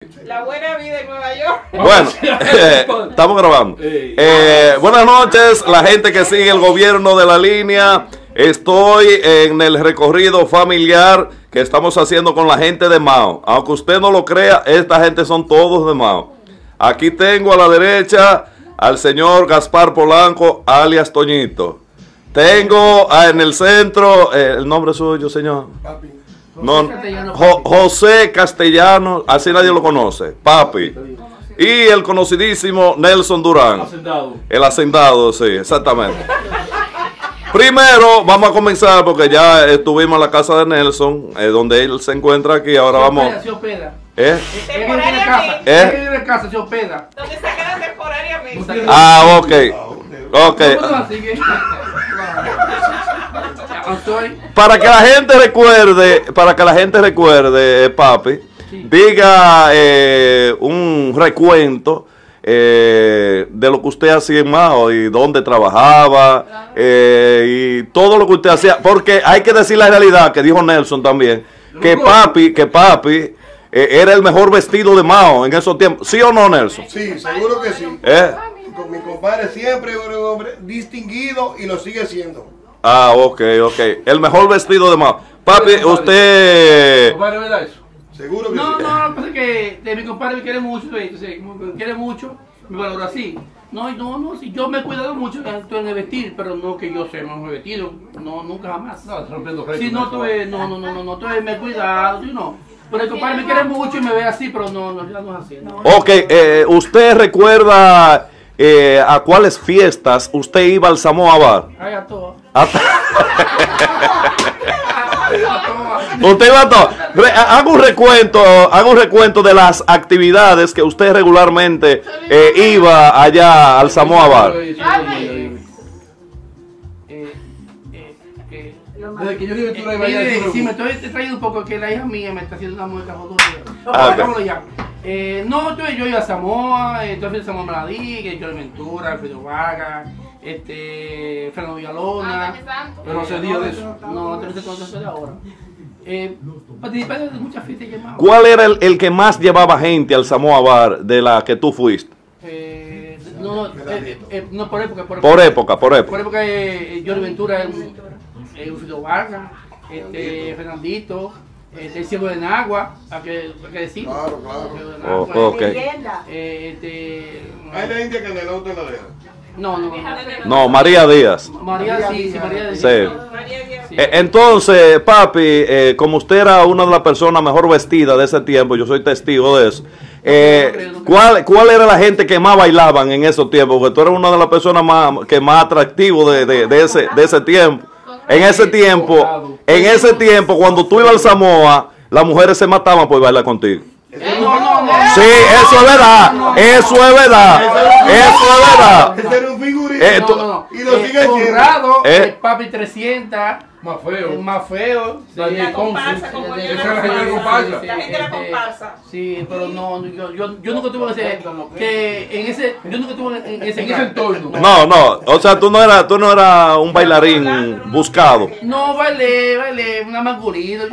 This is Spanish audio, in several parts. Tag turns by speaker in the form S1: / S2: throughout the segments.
S1: La buena vida en Nueva York.
S2: Bueno, estamos grabando. Buenas noches, la gente que sigue el gobierno de la línea. Estoy en el recorrido familiar que estamos haciendo con la gente de Mao. Aunque usted no lo crea, esta gente son todos de Mao. Aquí tengo a la derecha al señor Gaspar Polanco, alias Toñito. Tengo en el centro, el nombre suyo, señor.
S3: Papi.
S2: No, José Castellano, así nadie lo conoce, papi. Y el conocidísimo Nelson Durán. El hacendado, sí, exactamente. Primero vamos a comenzar porque ya estuvimos en la casa de Nelson, donde él se encuentra aquí. Ahora vamos.
S4: Se hospeda.
S1: Temporariamente.
S4: En casa se hospeda.
S1: Donde se quedan temporariamente.
S2: Ah, ok. Ok. Para que la gente recuerde, papi, sí, diga un recuento de lo que usted hacía en Mao y dónde trabajaba, y todo lo que usted hacía, porque hay que decir la realidad, que dijo Nelson también, que papi era el mejor vestido de Mao en esos tiempos. ¿Sí o no, Nelson?
S3: Sí, seguro que sí. Con mi compadre siempre era un hombre distinguido y lo sigue siendo.
S2: Ah, ok. El mejor vestido de Mao. Papi, usted...
S4: ¿Compadre, verdad eso?
S3: Seguro que sí.
S4: No, pasa que mi compadre me quiere mucho, entonces, me quiere mucho, me valora así. No, si yo me he cuidado mucho en el vestir, pero no que yo sea mejor vestido, no, nunca jamás. No, rompiendo récords. Sí, no, me he cuidado, no. Pero el compadre me quiere mucho y me ve así, pero no es así. No.
S2: Ok, ¿usted recuerda a cuáles fiestas usted iba al Samoa Bar?
S4: Ay, a todas.
S2: Usted iba a todo. Haga un recuento de las actividades que usted regularmente iba allá al Samoa Bar.
S4: Desde que yo vivo en Turey, sí, me estoy trayendo un poco que la hija mía me está haciendo una mueca jodida. Yo iba a Samoa, entonces a Samoa Maladí, que Johnny Ventura, Alfredo Vargas, Fernando Villalona. Pero no se dio de eso. No sé cuánto se da ahora. Participé de muchas fiestas que más.
S2: ¿Cuál era el que más llevaba gente al Samoa Bar de la que tú fuiste?
S4: No, por época.
S2: Por época.
S4: Por época, Johnny Ventura, Alfredo Vargas, Fernandito. El ciego de Nagua, ¿a qué decir?
S3: Claro.
S2: Okay.
S3: Hay la India que de la otra la deja.
S2: No, María Díaz.
S4: María Díaz.
S2: Sí. Entonces, papi, como usted era una de las personas mejor vestidas de ese tiempo, yo soy testigo de eso. ¿Cuál era la gente que más bailaban en esos tiempos? Porque tú eres una de las personas más atractivos de ese tiempo. En ese tiempo, cuando tú ibas al Samoa, las mujeres se mataban por bailar contigo. Sí, eso es verdad. Eso es verdad.
S3: Ese era un figurito. Y lo sigue
S4: siendo. El papi 300. Más feo.
S1: La comparsa, como yo la comparsa. La gente la comparsa.
S4: Sí, pero yo nunca tuve yo nunca tuve en ese entorno.
S2: No, o sea, tú no eras un bailarín buscado.
S4: No, bailé, una mangurita.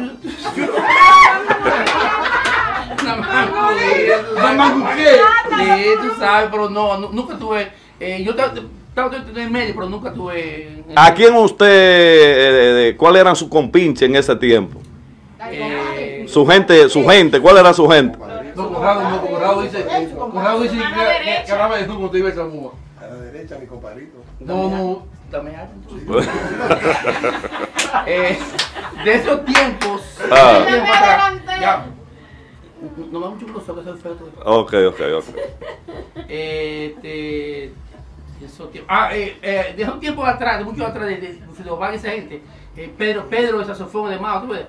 S4: Una mangurita. Sí, tú sabes, pero nunca tuve. Yo estaba en el medio, pero nunca tuve.
S2: ¿A quién usted, cuál eran sus compinches en ese tiempo? Su gente, ¿cuál era su gente?
S4: Conrado dice que hablaba de tú cuando te iba a Samoa.
S3: A la derecha, mi compadrito.
S4: No, dame algo. De esos tiempos. No me da mucho gusto que sea feo.
S2: Ok.
S4: De un tiempo atrás, de mucho atrás, de esa gente, Pedro, el saxofón de Mao, ¿tú ves?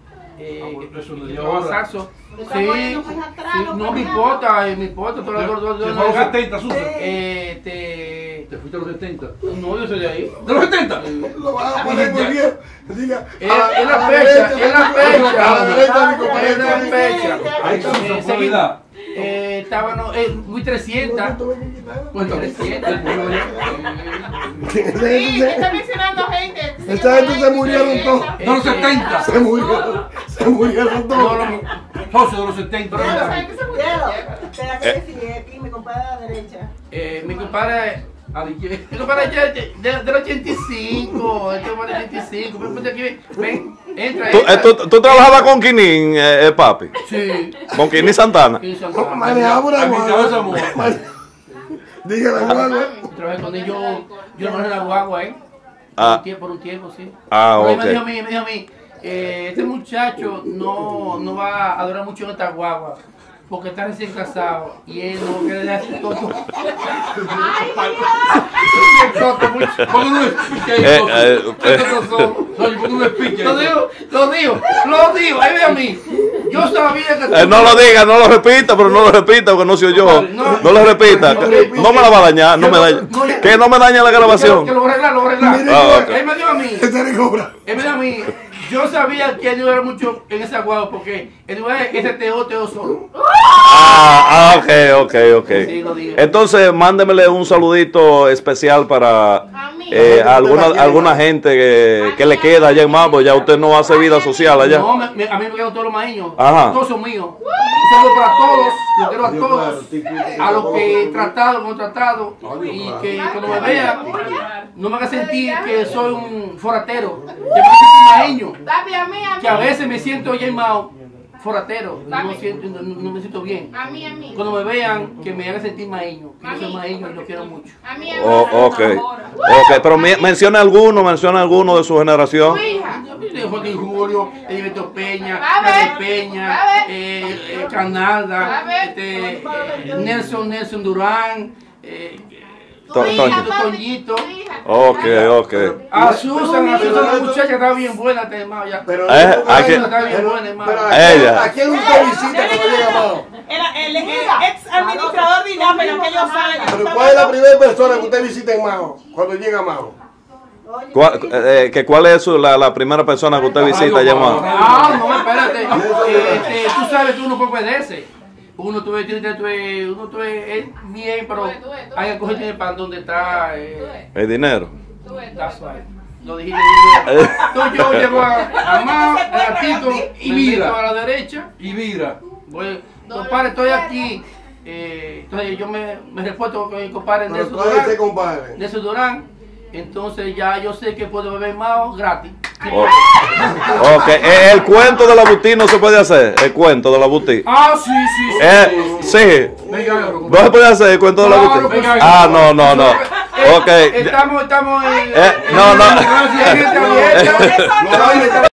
S4: Saxo. Sí, no me importa, todo
S5: ¿Te fue a los 70, Susa?
S4: ¿Te
S5: fuiste a los 70?
S4: No, yo soy de ahí.
S5: ¿De los 70?
S3: Lo vas a poner muy bien. Diga,
S4: es la fecha.
S5: Ahí está su popularidad.
S4: Estaban muy 300. Muy 300.
S1: Sí, está mencionando gente.
S3: Esta gente se murieron todos.
S5: De los 70.
S3: Se murieron todos.
S5: Socios de los 70.
S1: Pero esa gente se murieron. aquí, mi compadre a la derecha.
S4: Mi compadre a la izquierda. Mi compadre del 85. Este compadre del 85. Ven, ponte aquí, ven, entra.
S2: ¿Tú trabajabas con Quinín, papi?
S4: Sí.
S2: ¿Con Quinín Santana?
S4: Sí, Santana.
S3: Manejamos una guagua. Dígale, guagua.
S4: Trabajé con ellos. Yo manejé la guagua, por un tiempo, sí.
S2: Ok.
S4: Me dijo a mí, este muchacho no va a durar mucho en esta guagua. Porque está recién casado y él no quiere dejar su toto. ¡Ay, Lo digo, ahí ve a mí. Yo sabía que
S2: no lo diga, no lo repita, pero no lo repita porque no soy yo. No lo repita. No me la va a dañar, no me daña. Que no me daña la grabación.
S4: Que lo voy a arreglar. Él me dio a mí.
S3: Él
S4: me dio a mí. Yo sabía que él no era mucho en esa guagua porque el lugar ese teo solo.
S2: Ok.
S4: Sí, lo digo.
S2: Entonces, mándemele un saludito especial para alguna gente que le queda allá en Mabo. Ya usted no hace vida social allá.
S4: No, a mí me quedan todos los maíños.
S2: Ajá.
S4: Todos son míos. Un saludo para todos. Lo quiero a todos. A los que he tratado, y que cuando me vean, no me haga sentir que soy un foratero. Que me haga sentir maíño. Que a veces me siento llamado foratero, no me siento bien.
S6: A mí.
S4: Cuando me vean, que me hagan sentir maíño, que yo soy maíño y lo quiero mucho.
S6: A mí.
S2: Ok, pero mencione alguno de su generación.
S6: Tu hija.
S4: Joaquín Julio, Edilberto Peña,
S6: A ver.
S4: David Peña,
S6: A ver.
S4: Canalda,
S6: A ver.
S4: Nelson Durán, Toñito.
S2: Ok.
S4: A Susan, la muchacha está bien buena, hermano.
S3: Pero
S4: Está bien buena, hermano.
S2: Ella.
S3: ¿A quién usted visita cuando llega Mao?
S1: El ex administrador de INAP en aquellos años.
S3: Pero ¿cuál es la primera persona que usted visita en Mao cuando llega a Mao?
S2: ¿Cuál es la primera persona que usted visita allá en Mao?
S4: No, espérate. Tú sabes que uno puede perderse. Uno tuve bien, pero hay que coger para donde está
S2: el dinero.
S4: That's right. Lo dijiste bien. Entonces yo llego a Mao, el gatito, y miro a la derecha.
S5: Y mira.
S4: Compadre, estoy aquí. Entonces yo me reporto con mi compadre
S3: Pero ¿cuál es ese compadre?
S4: Nelson Durán. Entonces ya yo sé que puedo beber Mao gratis.
S2: Ok, el cuento de la boutique no se puede hacer. El cuento de la boutique.
S4: Sí.
S2: Sí.
S4: Venga,
S2: ¿No se puede hacer el cuento de la boutique? No. Ok.
S4: Estamos en...
S2: No.
S4: Gracias, gente abierta.